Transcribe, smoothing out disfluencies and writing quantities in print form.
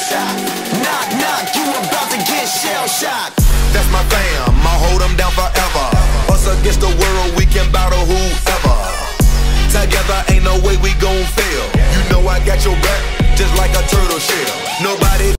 shocked. Knock, knock, you about to get shell shocked. That's my fam, I'll hold them down forever. Us against the world, we can battle whoever. Together ain't no way we gon' fail. You know I got your back, just like a turtle shell. Nobody